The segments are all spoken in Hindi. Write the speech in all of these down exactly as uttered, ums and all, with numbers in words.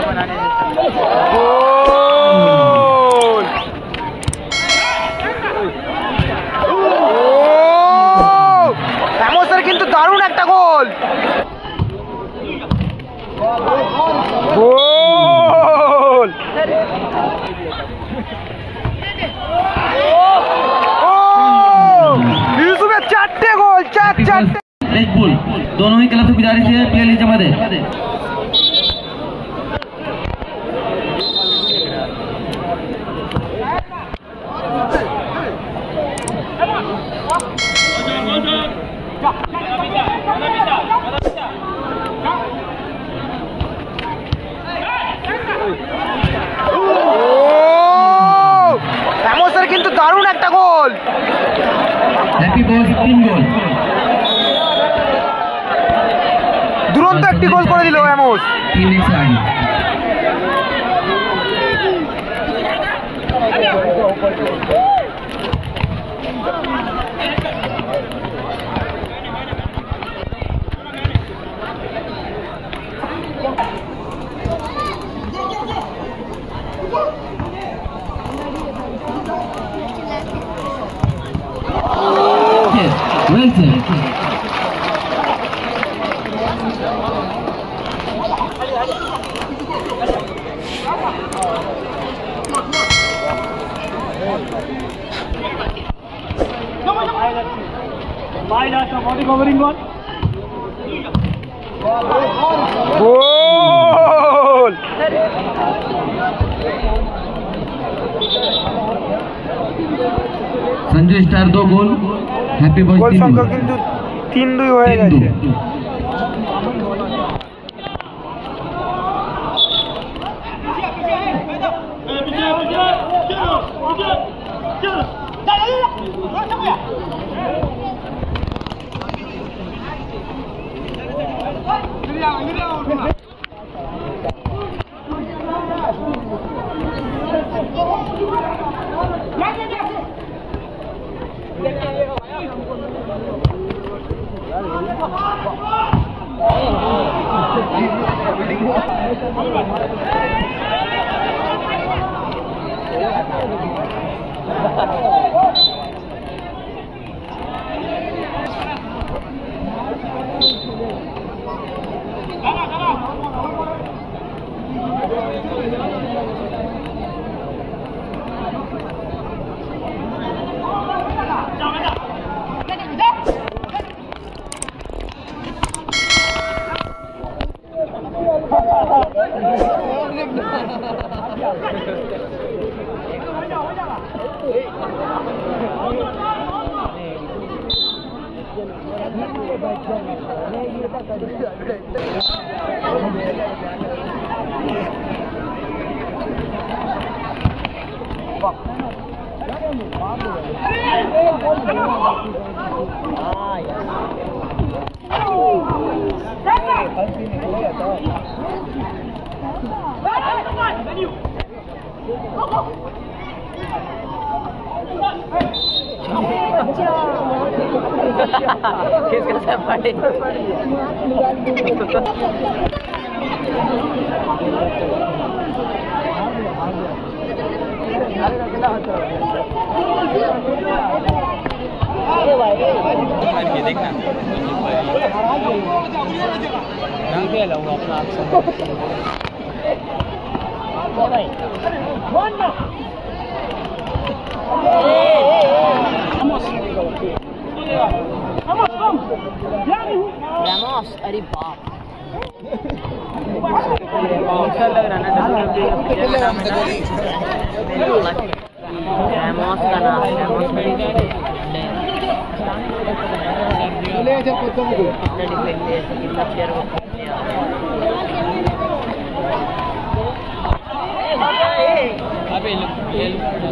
রামোসের কিন্তু দারুণ একটা গোল। গোল यूसुफেर चारटे गोल, चार चारटे। रेड बुल दोनों ही क्लब से गुजारिश है प्लेयर जमा दे। রামোসের কিন্তু দারুণ একটা গোল। হ্যাপি বস তিন গোল, দুরন্ত একটি গোল করে দিল রামোস। তিন side well said. body covering one. Goal! Sanjay star दो गोल, हैप्पी बॉयज गोल संख्या किंतु तीन दुई হয়ে গেছে। किसका सब पड़े देखना Ramos, अरे बाप अच्छा लग रहा ना Ramos का नाम Ramos ले अच्छा कुत्ता मुझे अपने डिफेंड है कितना प्लेयर को अबे ये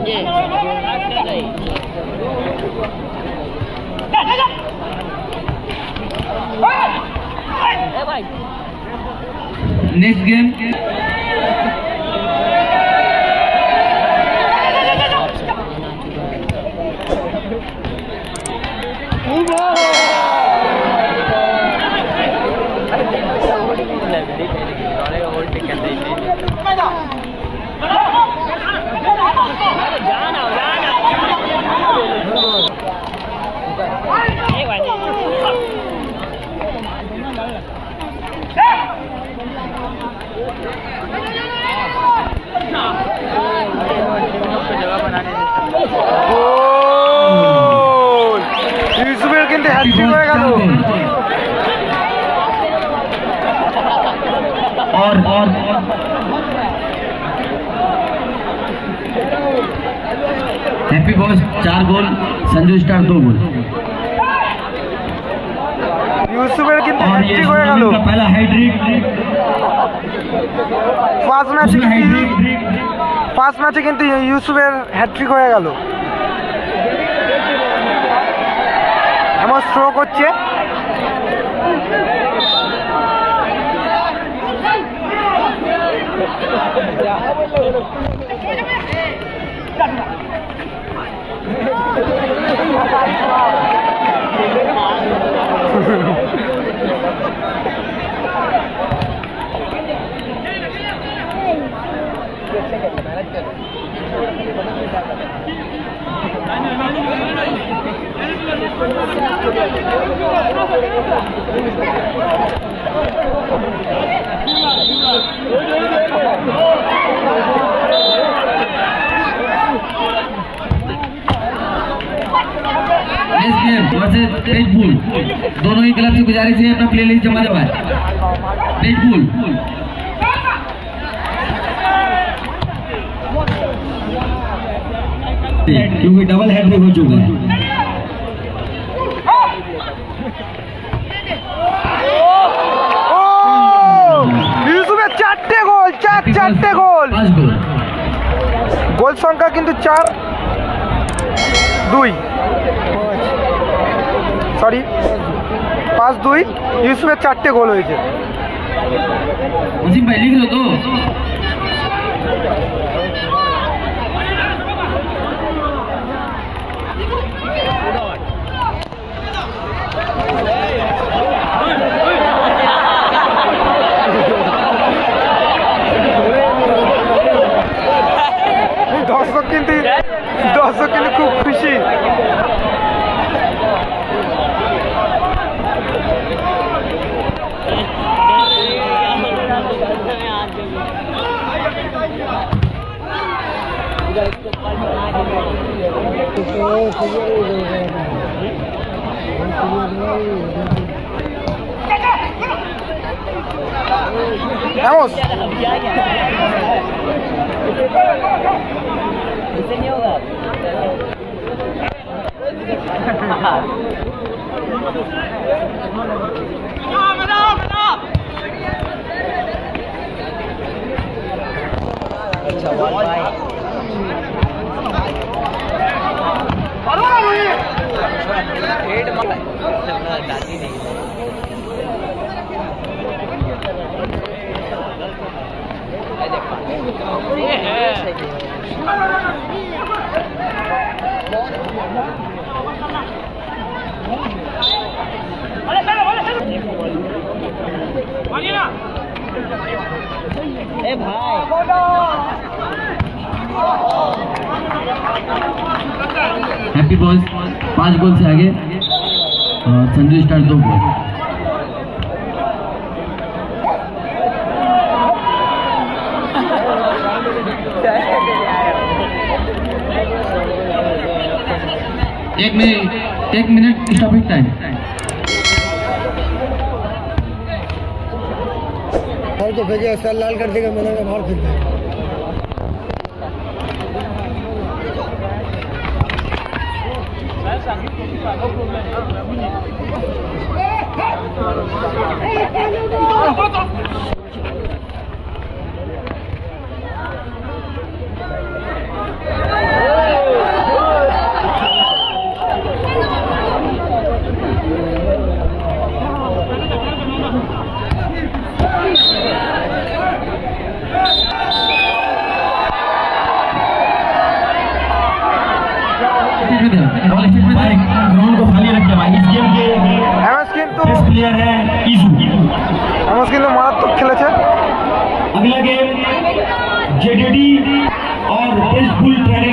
नेक्स्ट गेम लग रही है और और हैप्पी बॉस चार गोल, संजू स्टार दो गोल। ইউসুফের কিন্তু और ये হ্যাট্রিক হয়ে গেল। टूर्नामेंट का पहला हैट्रिक, ফার্স্ট ম্যাচে उसमें हैट्रिक। ফার্স্ট ম্যাচে কিন্তু ইউসুফের হ্যাট্রিক হয়ে গেল। এমন থ্রো করছে, तेजपुर दोनों ही क्लब की गुजारिश है अपना प्ले लिस्ट जमा करवाएं। तेजपुर क्योंकि डबल हैट्रिक हो चुका है। ইউসুফের চারটে গোল, চার চারটে গোল। पांच गोल গোল সংখ্যা কিন্তু চার দুই, সরি পাঁচ দুই। ইউসুফের চারটে গোল হয়েছে। मुझे भाई लिख लो तो দর্শক কিন্তু দর্শক কিন্তু খুব খুশি। Vamos. इससे नहीं होगा। अच्छा बॉल भाई हेड मार दादी नहीं ये है ए भाई हैप्पी बॉस पांच गोल से आगे और संजू स्टार दो गोल। एक मिनट एक मिनट स्टॉपिंग टाइम। तो भेजे सर लाल कर देगा, मैंने बाहर फेंक दिया। ग्राउंड को खाली रखे भाई। इस गेम के এমএস কিন্তু बेस्ट प्लेयर है इजू। এমএস কিন্তু মারাত্মক খেলেছে। अगला गेम जेडीडी और तेजपुर